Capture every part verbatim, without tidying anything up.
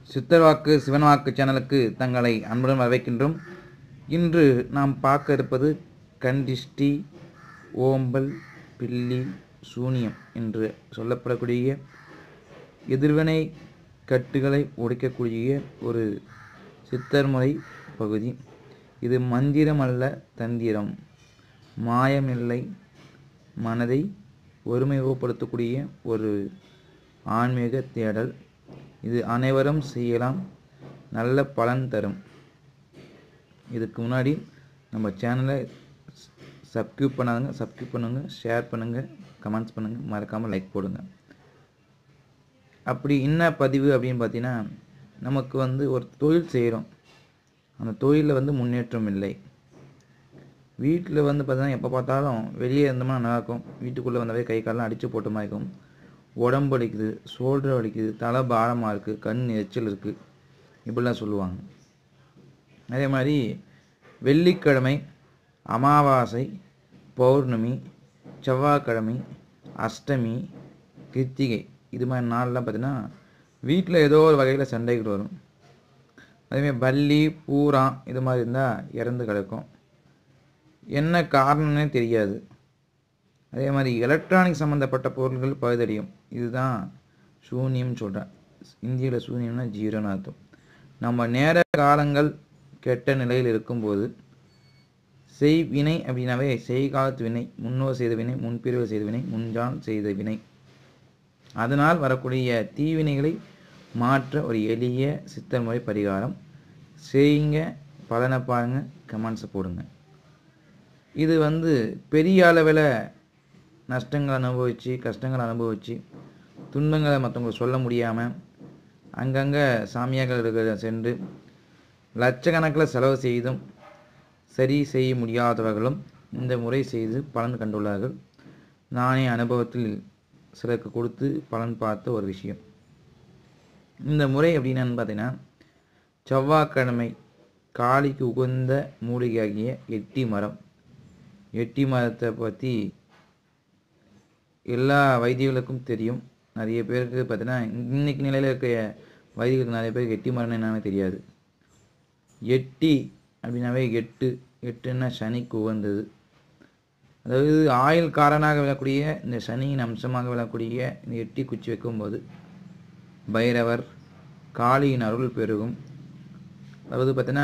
சித்தர் வாக்கு சிவன் வாக்கு சேனலுக்கு தங்களை அன்புடன் வரவேற்கின்றோம். இன்று நாம் பார்க்க இருப்பது கண்டிஷ்டி, ஓம்பல், பில்லி, சூனியம் என்று சொல்லப்படக்கூடிய எதிர்வினை கட்டுகளை உடைக்கக்கூடிய ஒரு சித்தர் முறை பகுதி. இது மந்திரம் அல்ல, தந்திரம். மாயமில்லை, மனதை ஒருமைப்படுத்தக்கூடிய ஒரு ஆன்மீக தேடல். இது அனைவரும் செய்யலாம், நல்ல பலன் தரும். இதுக்கு முன்னாடி நம்ம சேனலை சப்ஸ்கிரைப் பண்ணாதுங்க, சப்ஸ்கிரைப் பண்ணுங்கள், ஷேர் பண்ணுங்கள், கமெண்ட்ஸ் பண்ணுங்கள், மறக்காமல் லைக் போடுங்க. அப்படி என்ன பதிவு அப்படின்னு பார்த்தீங்கன்னா, நமக்கு வந்து ஒரு தொழில் செய்கிறோம், அந்த தொழிலில் வந்து முன்னேற்றம் இல்லை. வீட்டில் வந்து பார்த்தீங்கன்னா எப்போ பார்த்தாலும் வெளியே இருந்தோம்னா நல்லாயிருக்கும், வீட்டுக்குள்ளே வந்தாவே கை காலெலாம் அடித்து போட்ட மாதிரி இருக்கும். உடம்பு வலிக்குது, ஷோல்டர் வலிக்குது, தலை பாரமாக இருக்குது, கண் எரிச்சல் இருக்குது, இப்படிலாம் சொல்லுவாங்க. அதே மாதிரி வெள்ளிக்கிழமை, அமாவாசை, பௌர்ணமி, செவ்வாய்க்கிழமை, அஷ்டமி, கிருத்திகை, இது மாதிரி நாள்லாம் பார்த்திங்கன்னா வீட்டில் ஏதோ ஒரு வகையில் சண்டைகள் வரும். அதேமாதிரி பல்லி, பூரா இது மாதிரி இருந்தால் இறந்து கிடக்கும், என்ன காரணம்னே தெரியாது. அதே மாதிரி எலக்ட்ரானிக் சம்மந்தப்பட்ட பொருட்கள் பழுதடையும். இதுதான் சூன்யம்னு சொல்கிறேன். இந்தியில் சூன்யம்னா ஜீரோன்னு அர்த்தம். நம்ம நேர காலங்கள் கெட்ட நிலையில் இருக்கும்போது செய்வினை அப்படின்னாவே செய்காலத்து வினை, முன்னோர் செய்த வினை, முன்பிரிவு செய்த வினை, முன்ஜான் செய்த வினை, அதனால் வரக்கூடிய தீவினைகளை மாற்ற ஒரு எளிய சித்தர் முறை பரிகாரம் செய்யுங்க. பலனை பாருங்கள், கமெண்ட்ஸை போடுங்க. இது வந்து பெரிய அளவில் நஷ்டங்களை அனுபவித்து, கஷ்டங்களை அனுபவித்து, துன்பங்களை மற்றவங்களுக்கு சொல்ல முடியாமல் அங்கங்கே சாமியார்கள் சென்று லட்சக்கணக்கில் செலவு செய்தும் சரி செய்ய முடியாதவர்களும் இந்த முறை செய்து பலன் கண்டுள்ளார்கள். நானே அனுபவத்தில் சிலருக்கு கொடுத்து பலன் பார்த்த ஒரு விஷயம். இந்த முறை எப்படின்னு பார்த்தீங்கன்னா, செவ்வாய்க்கிழமை காளிக்கு உகந்த மூலிகையாகிய எட்டி மரம், எட்டி மரத்தை பற்றி எல்லா வைத்தியர்களுக்கும் தெரியும். நிறைய பேருக்கு பார்த்தீங்கன்னா இன்னைக்கு நிலையில் இருக்க வைத்தியர்களுக்கு நிறைய பேருக்கு எட்டி மரம் என்னன்னு தெரியாது. எட்டி அப்படின்னாவே எட்டு, எட்டுன்னா சனிக்கு உகந்தது. அதாவது ஆயுள் காரனாக விழக்கூடிய இந்த சனியின் அம்சமாக விழக்கூடிய இந்த எட்டி குச்சி வைக்கும்போது பைரவர், காளியின் அருள் பெருகும். அதாவது பார்த்தீங்கன்னா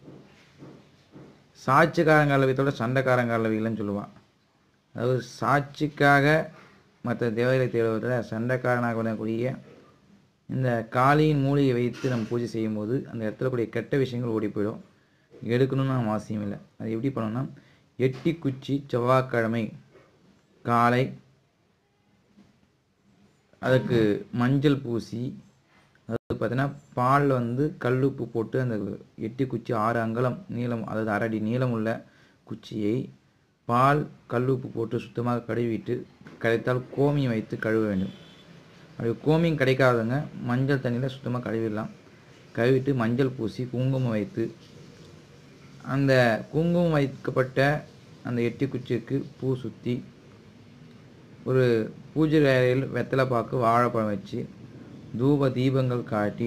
சாட்சிக்காரங்களவியத்தோட சண்டைக்காரங்களவியலன்னு சொல்லுவான். அதாவது சாட்சிக்காக மற்ற தேவதை தேவதை சண்டைக்காரனாக விடக்கூடிய இந்த காளியின் மூலிகை வைத்து நம்ம பூஜை செய்யும்போது அந்த இடத்துல கூடிய கெட்ட விஷயங்கள் ஓடி போயிடும். எடுக்கணும்னு நம்ம அவசியம் இல்லை. அது எப்படி பண்ணோம்னா, எட்டி குச்சி செவ்வாய்க்கிழமை காலை அதுக்கு மஞ்சள் பூசி, அதாவது பார்த்தீங்கன்னா பாலில் வந்து கல்லுப்பு போட்டு அந்த எட்டி குச்சி ஆறு அங்கலம் நீளம், அதாவது அரடி நீளம் உள்ள குச்சியை பால் கல்லுப்பு போட்டு சுத்தமாக கழுவிட்டு, கிடைத்தால் கோமியம் வைத்து கழுவ வேண்டும். அப்படி கோமியம் கிடைக்காதவங்க மஞ்சள் தண்ணியில் சுத்தமாக கழுவிடலாம். கழுவிட்டு மஞ்சள் பூசி குங்குமம் வைத்து, அந்த குங்குமம் வைக்கப்பட்ட அந்த எட்டி குச்சிக்கு பூ சுற்றி, ஒரு பூஜை அறையில் வெத்தலை பாக்கு வாழைப்பழம் வச்சு தூப தீபங்கள் காட்டி,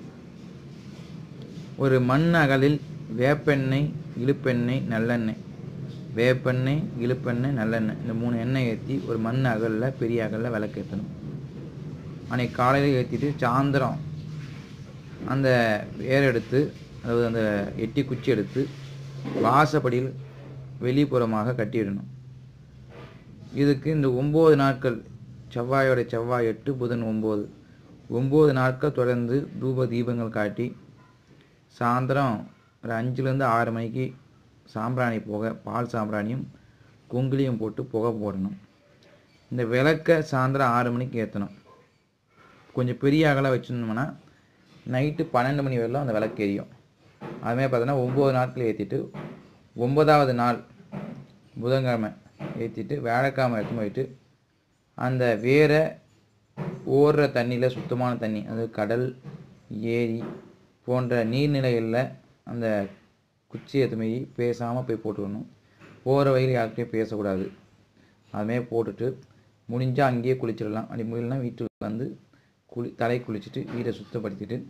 ஒரு மண் அகலில் வேப்பெண்ணெய், இழுப்பெண்ணெய், நல்லெண்ணெய், வேப்பெண்ணெய், இழுப்பெண்ணெய், நல்லெண்ணெய், இந்த மூணு எண்ணெய் ஏற்றி ஒரு மண் அகலில் பெரிய அகலில் விளக்கு ஏற்றணும். அன்றைக்கி காலையில் ஏற்றிட்டு சாயந்தரம் அந்த வேர் எடுத்து, அதாவது அந்த எட்டி குச்சி எடுத்து வாசப்படியில் வெளிப்புறமாக கட்டிவிடணும். இதுக்கு இந்த ஒம்பது நாட்கள், செவ்வாயோட செவ்வாய் எட்டு, புதன் ஒம்பது, ஒம்பது நாட்கள் தொடர்ந்து தூப தீபங்கள் காட்டி, சாயந்தரம் ஒரு அஞ்சுலேருந்து ஆறு மணிக்கு சாம்பிராணி புகை, பால் சாம்பிராணியும் குங்குலியும் போட்டு புகை போடணும். இந்த விளக்கை சாயந்தரம் ஆறு மணிக்கு ஏற்றணும். கொஞ்சம் பெரிய அகலாக வச்சுருந்தோம்னா நைட்டு பன்னெண்டு மணி வரையிலும் அந்த விளக்கு எரியும். அதுமாதிரி பார்த்தோன்னா ஒம்பது நாட்கள் ஏற்றிட்டு, ஒன்பதாவது நாள் புதன்கிழமை ஏற்றிட்டு வியாழக்கிழமை எடுத்து போயிட்டு அந்த வேரை ஓடுற தண்ணியில், சுத்தமான தண்ணி, அது கடல், ஏரி போன்ற நீர்நிலைகளில் அந்த குச்சி எதுமாரி பேசாமல் போய் போட்டுக்கணும். போகிற வழியில் யார்கிட்டையும் பேசக்கூடாது. அதுமாரி போட்டுட்டு முடிஞ்சால் அங்கேயே குளிச்சிடலாம். அப்படி முடியலன்னா வீட்டுக்கு வந்து குளி தலை குளிச்சுட்டு வீட்டை சுத்தப்படுத்திட்டு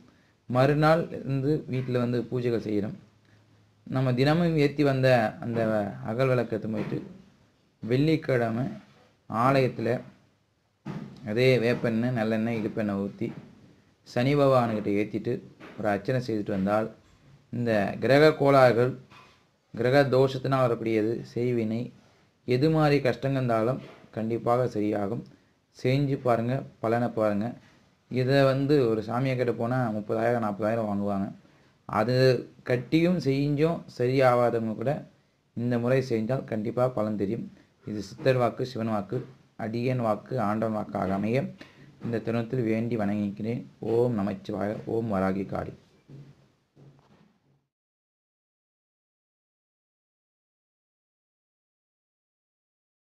மறுநாள் இருந்து வீட்டில் வந்து பூஜைகள் செய்கிறோம். நம்ம தினமும் ஏற்றி வந்த அந்த அகல் விளக்கத்தை போயிட்டு வெள்ளிக்கிழமை ஆலயத்தில் அதே வேப்பெண்ணெய் நல்லெண்ணெய் இடுப்பெண்ணெய் ஊற்றி சனி பகவானுக்கிட்ட ஏற்றிட்டு ஒரு அர்ச்சனை செய்துட்டு வந்தால் இந்த கிரக கோளாறுகள், கிரக தோஷத்தினால் வரக்கூடியது, செய்வினை, எது மாதிரி கஷ்டங்கள் இருந்தாலும் கண்டிப்பாக சரியாகும். செஞ்சு பாருங்கள், பலனை பாருங்கள். இதை வந்து ஒரு சாமியை கிட்ட போனால் முப்பதாயிரம் நாற்பதாயிரம் வாங்குவாங்க. அது கட்டியும் செஞ்சும் சரியாகாதவங்க கூட இந்த முறை செஞ்சால் கண்டிப்பாக பலன் தெரியும். இது சித்தர் வாக்கு, சிவன் வாக்கு, அடியன் வாக்கு, ஆண்டவன் வாக்காக அமைய இந்த தருணத்தில் வேண்டி வணங்கிக்கிறேன். ஓம் நமச்சிவாய. ஓம் வராகி காளி.